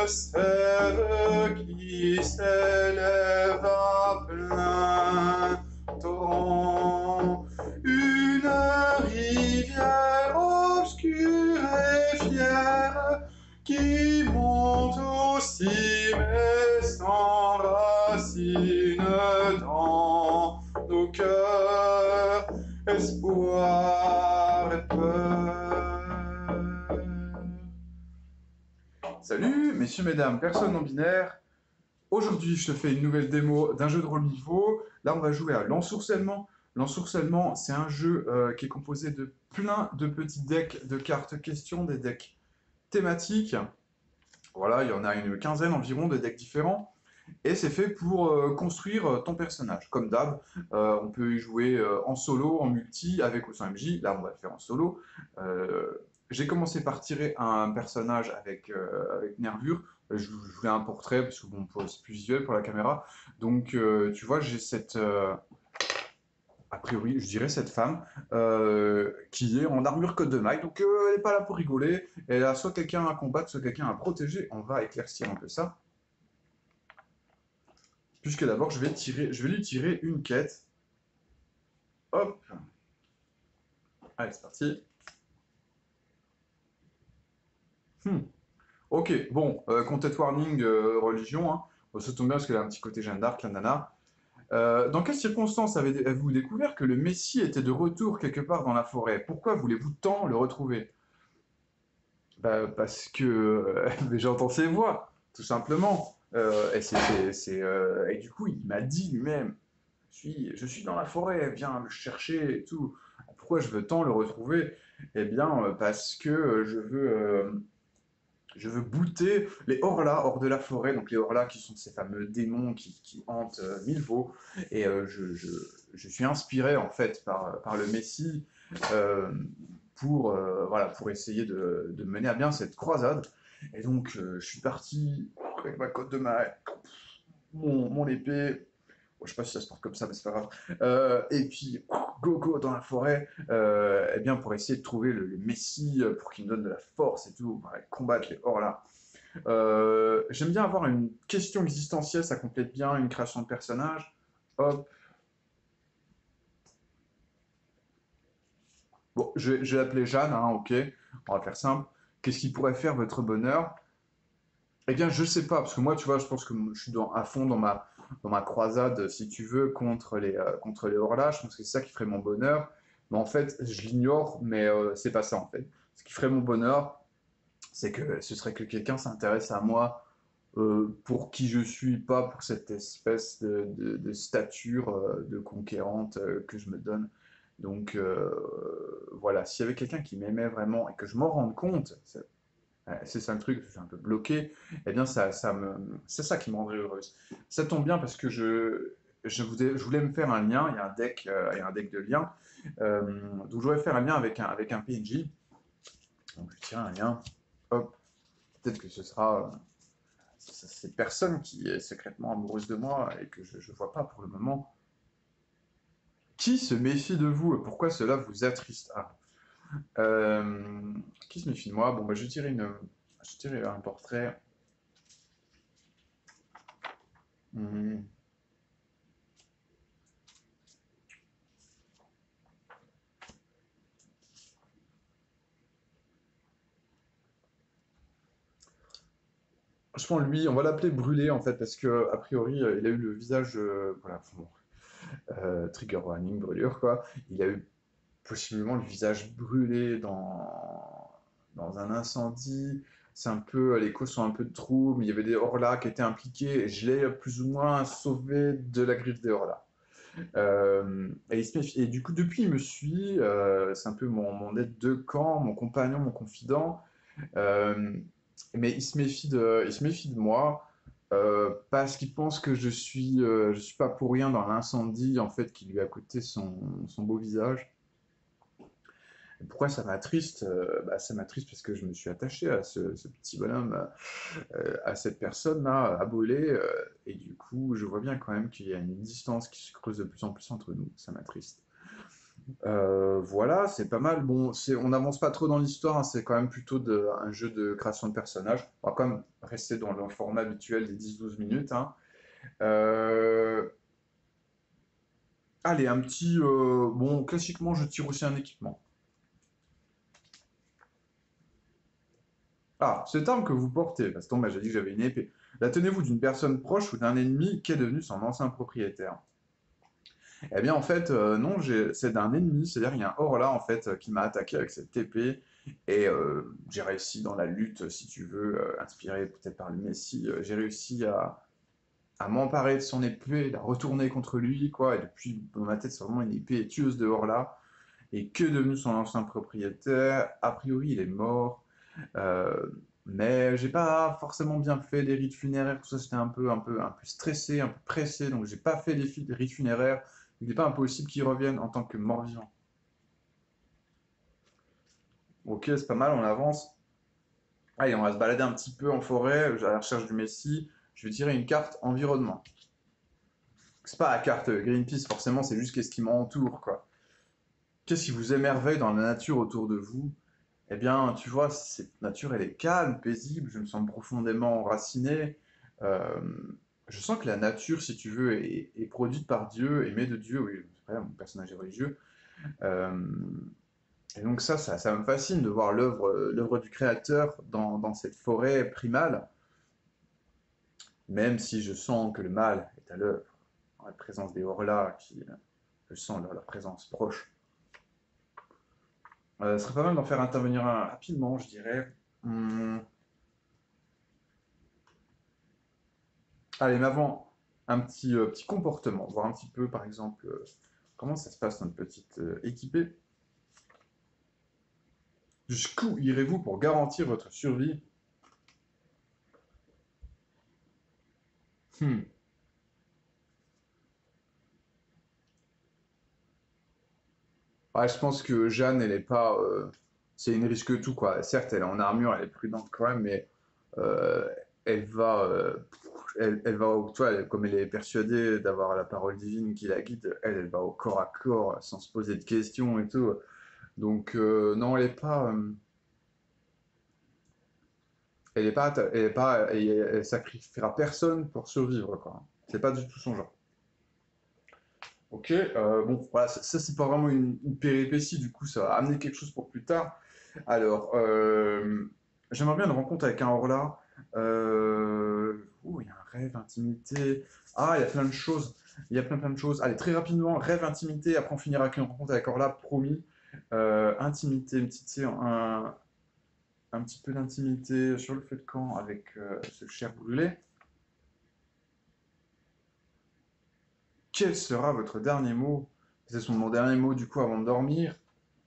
sève qui s'élève à plein torrent, une rivière obscure et fière qui monte au cime et s'enracine dans nos cœurs, espoir et peur. Salut, messieurs, mesdames, personnes non binaires. Aujourd'hui, je te fais une nouvelle démo d'un jeu de rôle niveau. Là, on va jouer à l'ensourcellement. L'ensourcellement, c'est un jeu qui est composé de plein de petits decks de cartes questions, des decks thématiques. Voilà, il y en a une quinzaine environ de decks différents. Et c'est fait pour construire ton personnage. Comme d'hab, on peut y jouer en solo, en multi, avec ou sans MJ. Là, on va le faire en solo. J'ai commencé par tirer un personnage avec nervure. Je voulais un portrait, parce que bon, c'est plus visuel pour la caméra. Donc, tu vois, j'ai cette... a priori, je dirais cette femme qui est en armure code de maille. Donc, elle n'est pas là pour rigoler. Elle a soit quelqu'un à combattre, soit quelqu'un à protéger. On va éclaircir un peu ça. Puisque d'abord, je vais lui tirer une quête. Hop. Allez, c'est parti. Ok, bon, content warning, religion, hein. Bon, ça tombe bien parce qu'elle a un petit côté Jeanne d'Arc, la nana. Dans quelles circonstances avez-vous découvert que le Messie était de retour quelque part dans la forêt? Pourquoi voulez-vous tant le retrouver? Bah, parce que mais j'entends ses voix, tout simplement. Et du coup, il m'a dit lui-même, je suis dans la forêt, viens me chercher et tout. Pourquoi je veux tant le retrouver? Eh bien, parce que je veux booter les Horlas hors de la forêt. Donc les Horlas qui sont ces fameux démons qui hantent Milvaux. Et je suis inspiré en fait par le Messie euh, voilà, pour essayer de mener à bien cette croisade. Et donc je suis parti avec ma cotte de maille, mon épée. Bon, je sais pas si ça se porte comme ça, mais c'est pas grave. Et puis, go dans la forêt, eh bien, pour essayer de trouver le Messie, pour qu'il me donne de la force et tout, pour aller combattre les Horlas. J'aime bien avoir une question existentielle, ça complète bien une création de personnage. Hop. Bon, je vais l'appeler Jeanne, hein, ok. On va faire simple. Qu'est-ce qui pourrait faire votre bonheur? Eh bien, je sais pas, parce que moi, tu vois, je pense que je suis à fond dans ma croisade, si tu veux, contre les Horlas. Je pense que c'est ça qui ferait mon bonheur. Mais en fait, je l'ignore, mais c'est pas ça, en fait. Ce qui ferait mon bonheur, c'est que ce serait que quelqu'un s'intéresse à moi pour qui je suis, pas pour cette espèce de stature de conquérante que je me donne. Donc voilà, s'il y avait quelqu'un qui m'aimait vraiment et que je m'en rende compte, c'est ça le truc, je suis un peu bloqué, eh bien c'est ça qui me rendrait heureuse. Ça tombe bien parce que je voulais me faire un lien, il y a un deck de liens, donc je voudrais faire un lien avec un PNJ, donc je tire un lien, hop, peut-être que ce sera cette personne qui est secrètement amoureuse de moi et que je ne vois pas pour le moment. Qui se méfie de vous et pourquoi cela vous attriste? Qui se méfie de moi? Bon, bah, je vais tirer un portrait. Hmm. Je prends lui, on va l'appeler Brûlé en fait, parce que a priori, il a eu le visage, voilà, bon, trigger warning, brûlure quoi. Il a eu possiblement le visage brûlé dans un incendie. C'est un peu, les causes sont un peu de trous, mais il y avait des Horlas qui étaient impliqués et je l'ai plus ou moins sauvé de la griffe des Horlas. Et du coup, depuis, il me suit. C'est un peu mon aide de camp, mon compagnon, mon confident. Euh, mais il se méfie de moi parce qu'il pense que je suis pas pour rien dans l'incendie en fait qui lui a coûté son beau visage. Et pourquoi ça m'attriste? Bah, ça m'attriste parce que je me suis attaché à ce petit bonhomme, à cette personne-là, à brûler, et du coup, je vois bien quand même qu'il y a une distance qui se creuse de plus en plus entre nous. Ça m'attriste. Voilà, c'est pas mal. Bon, on n'avance pas trop dans l'histoire, hein, c'est quand même plutôt un jeu de création de personnages. On va quand même rester dans le format habituel des 10-12 minutes, hein. Euh, Allez, un petit... bon, classiquement, je tire aussi un équipement. Ah, cette arme que vous portez, parce que j'ai dit que j'avais une épée. La tenez-vous d'une personne proche ou d'un ennemi qui est devenu son ancien propriétaire? Eh bien, en fait, non, c'est d'un ennemi, c'est-à-dire il y a un Horla, en fait, qui m'a attaqué avec cette épée, et j'ai réussi dans la lutte, si tu veux, inspiré peut-être par le Messie, j'ai réussi à m'emparer de son épée, la retourner contre lui, quoi, et depuis, dans ma tête, c'est vraiment une épée tueuse de Horla, et que devenu son ancien propriétaire? A priori, il est mort, euh, mais j'ai pas forcément bien fait les rites funéraires, tout ça, c'était un peu stressé, un peu pressé, donc j'ai pas fait les rites funéraires. Il n'est pas impossible qu'il revienne en tant que mort-vivant. Ok, c'est pas mal, on avance. Allez, on va se balader un petit peu en forêt, à la recherche du Messie. Je vais tirer une carte environnement. C'est pas la carte Greenpeace, forcément, c'est juste qu'est-ce qui m'entoure, quoi. Qu'est-ce qui vous émerveille dans la nature autour de vous? Eh bien, tu vois, cette nature, elle est calme, paisible, je me sens profondément enraciné. Euh, je sens que la nature, si tu veux, est produite par Dieu, aimée de Dieu, oui, c'est vrai, mon personnage est religieux. Euh, et donc ça me fascine de voir l'œuvre du Créateur dans cette forêt primale, même si je sens que le mal est à l'œuvre, en la présence des Horlas, je sens leur présence proche. Ce serait pas mal d'en faire intervenir un rapidement, je dirais. Hum, Allez, mais avant, un petit comportement, voir un petit peu, par exemple, comment ça se passe notre petite équipée. Jusqu'où irez-vous pour garantir votre survie? Hmm. Ouais, je pense que Jeanne, elle est pas. C'est une risque tout, quoi. Certes, elle est en armure, elle est prudente quand même, mais euh, elle va. Elle va, tu vois, comme elle est persuadée d'avoir la parole divine qui la guide, elle va au corps à corps sans se poser de questions et tout. Donc, non, elle est pas. Elle sacrifiera personne pour survivre, quoi. C'est pas du tout son genre. Ok, bon, voilà, ça, c'est pas vraiment une péripétie, du coup, ça va amener quelque chose pour plus tard. Alors, j'aimerais bien une rencontre avec un Horla. Il y a un rêve, intimité. Ah, il y a plein de choses. Il y a plein de choses. Allez, très rapidement, rêve, intimité. Après, on finira avec une rencontre avec Horla, promis. Intimité, une petite, un petit peu d'intimité sur le feu de camp avec ce cher brûlé. Quel sera votre dernier mot? C'est mon dernier mot, du coup, avant de dormir.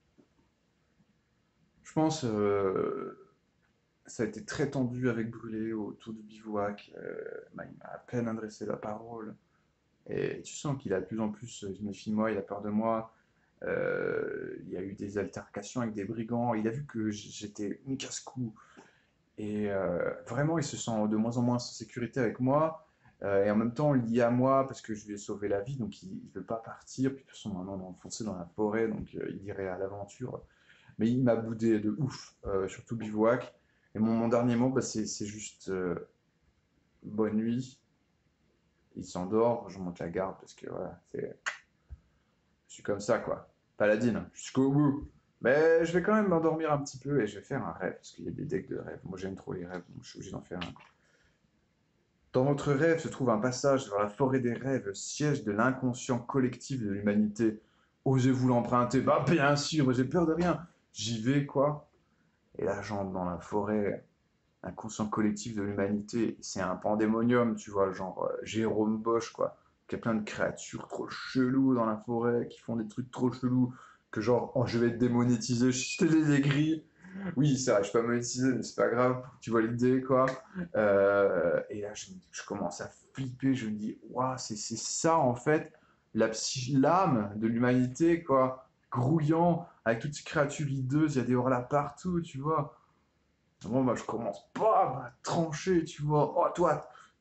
Je pense, ça a été très tendu avec Brûlé autour du bivouac. Il m'a à peine adressé la parole. Et tu sens qu'il a de plus en plus, il se méfie de moi, il a peur de moi. Il y a eu des altercations avec des brigands. Il a vu que j'étais une casse-cou. Et vraiment, il se sent de moins en moins en sécurité avec moi. Et en même temps, lié à moi, parce que je lui ai sauvé la vie, donc il ne veut pas partir. Puis de toute façon, maintenant, on est enfoncé dans la forêt, donc il irait à l'aventure. Mais il m'a boudé de ouf, surtout bivouac. Et mon dernier mot, bah, c'est juste bonne nuit. Il s'endort, je monte la garde parce que voilà, je suis comme ça quoi. Paladine, jusqu'au bout. Mais je vais quand même m'endormir un petit peu et je vais faire un rêve parce qu'il y a des decks de rêves. Moi j'aime trop les rêves, donc je suis obligé d'en faire un. Dans votre rêve se trouve un passage vers la forêt des rêves, siège de l'inconscient collectif de l'humanité. Osez-vous l'emprunter? Bah bien sûr, moi j'ai peur de rien. J'y vais quoi. Et là j'entre dans la forêt, inconscient collectif de l'humanité. C'est un pandémonium, tu vois, genre Jérôme Bosch, quoi. Il y a plein de créatures trop cheloues dans la forêt qui font des trucs trop chelous. Que genre, oh, je vais être démonétisé, je te les aigris. Oui, c'est vrai, je suis pas monétisé, mais c'est pas grave, tu vois l'idée, quoi. Et là, je commence à flipper, je me dis, waouh, c'est ça, en fait, l'âme de l'humanité, quoi. Grouillant, avec toutes ces créatures hideuses, il y a des horlas partout, tu vois. Moi, je commence pas à trancher, tu vois. Oh, toi,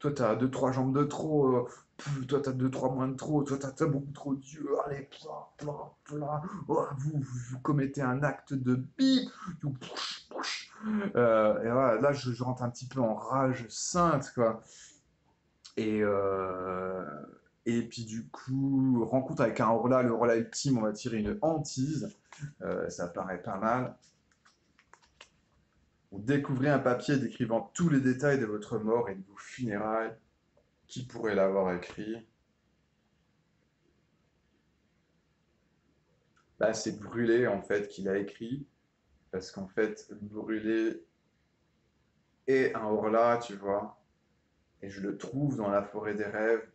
toi, t'as deux, trois jambes de trop, toi, t'as deux, trois moins de trop, toi, t'as beaucoup trop d'yeux, allez, pla, pla, pla. Oh, vous commettez un acte de bip, pouch, pouch. Et voilà, là, je rentre un petit peu en rage sainte, quoi. Et, euh, et puis du coup, rencontre avec un Horla, le Horla ultime, on va tirer une hantise. Ça paraît pas mal. Vous découvrez un papier décrivant tous les détails de votre mort et de vos funérailles. Qui pourrait l'avoir écrit? Bah, c'est Brûlé en fait qui l'a écrit. Parce qu'en fait, Brûlé est un Horla, tu vois. Et je le trouve dans la forêt des rêves.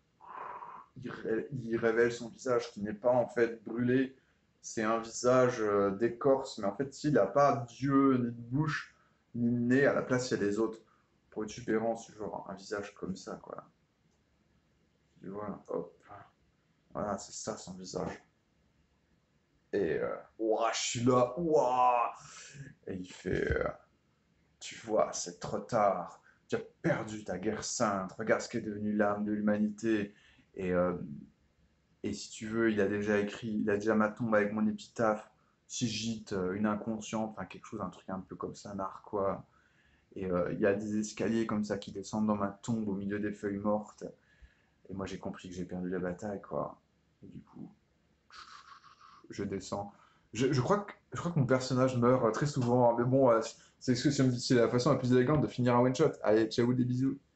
Il révèle son visage qui n'est pas en fait brûlé. C'est un visage d'écorce, mais en fait, il n'a pas d'yeux, ni de bouche, ni de nez. À la place, il y a des autres protubérances, genre un visage comme ça, quoi. Tu vois, hop. Voilà, c'est ça son visage. Et ouah, je suis là, ouah. Et il fait, tu vois, c'est trop tard. Tu as perdu ta guerre sainte. Regarde ce qui est devenu l'âme de l'humanité. Et, euh, et si tu veux, il a déjà écrit, il a déjà ma tombe avec mon épitaphe. Si gîte une inconsciente, enfin quelque chose, un truc un peu comme ça, narquois. Et il y a des escaliers comme ça qui descendent dans ma tombe au milieu des feuilles mortes. Et moi j'ai compris que j'ai perdu la bataille, quoi. Et du coup, je descends. Je crois que mon personnage meurt très souvent, hein, mais bon, c'est la façon la plus élégante de finir un one shot. Allez, ciao, des bisous.